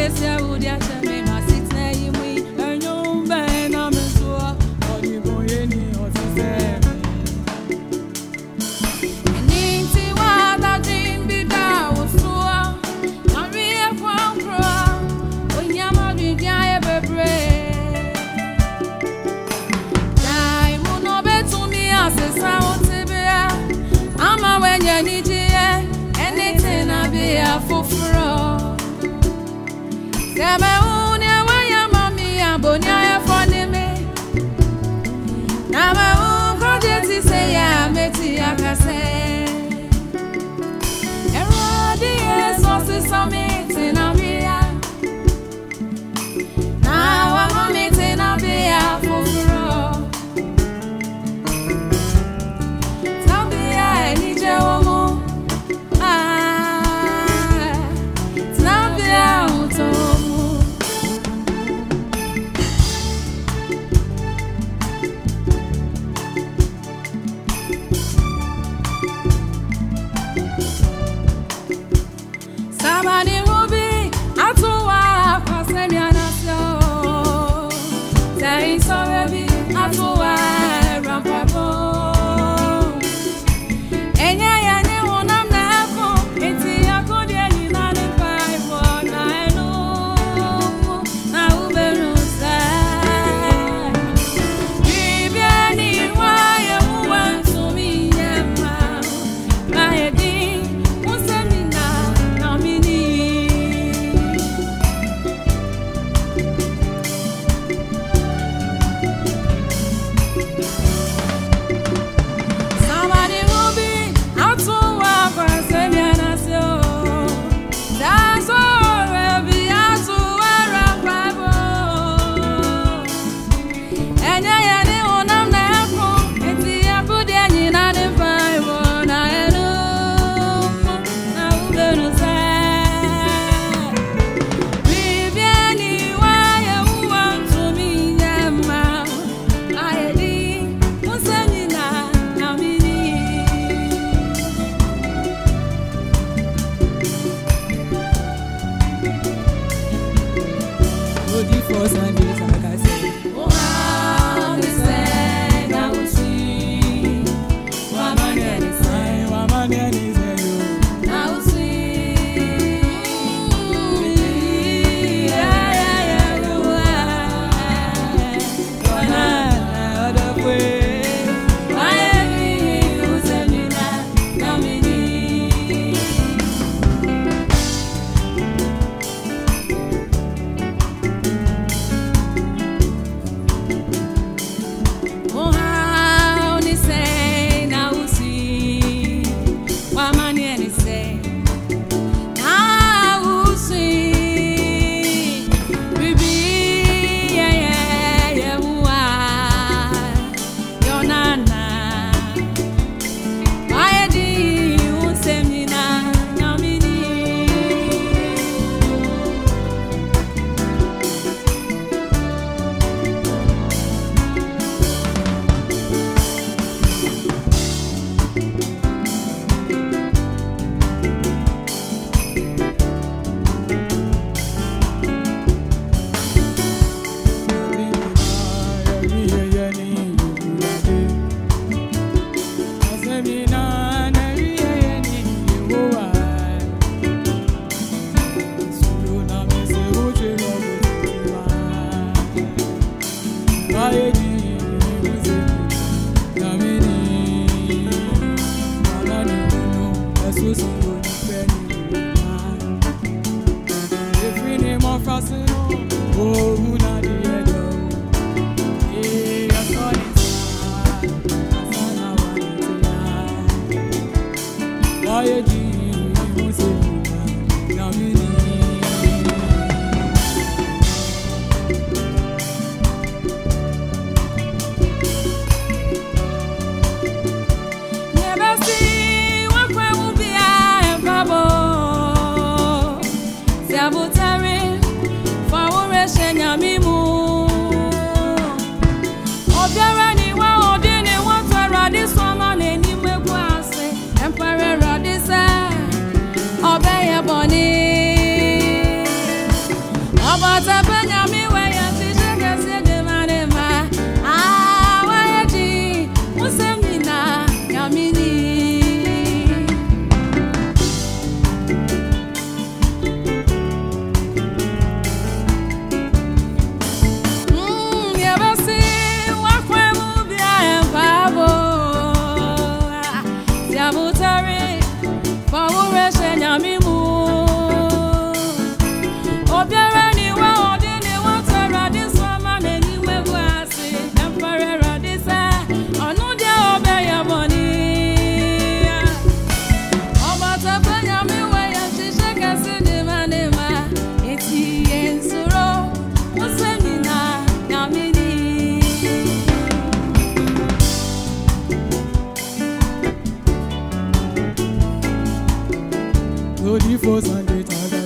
Anything I be a for fraud. Yamauna, why am mommy? I'm bonia for me. Now my own project is say, I met I say. Erodi sources of meeting a beer. Now I'm meeting a beer for fraud. Tell me, I need you. Somebody will be at work, passing your national. Say so, baby, at work, rampabo. And I know I'm not it's a good year, not in 5 or 9. Now, better say, give any why you want to me, my dear, what's that mean now? Somebody will be out to work for Semianasio. That's all will be out to wear a Bible. And I know I'm not it's the good and not in 5 or 9. Now, better say, Viviani, why you want to me, I did, what's that now, me. For Sundays, like I say, oh, how they say, now we see. Woman, is saying, woman, is saying, now we see. Yeah, other way. Why you send me that? Now me need. Oh, how they say, now we see. Why man, they say, now we see. Baby, yeah, why? You're nana. Why do you send me now, me need? Oh, na di edo. Eh, I saw it. Asana wantia. Why do you say na me? Never see what will be a bubble. Sabotare. Nyamimu Obiarani wa odini watu radis wama neni mwekwase Empire radisa Obeye boni Sunday,